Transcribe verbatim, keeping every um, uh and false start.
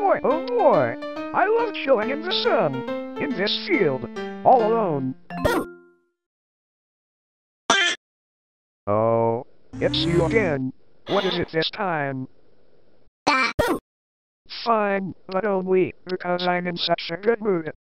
boy, oh boy. I love chilling in the sun, in this field, all alone. Oh, it's you again. What is it this time? Fine, but only because I'm in such a good mood.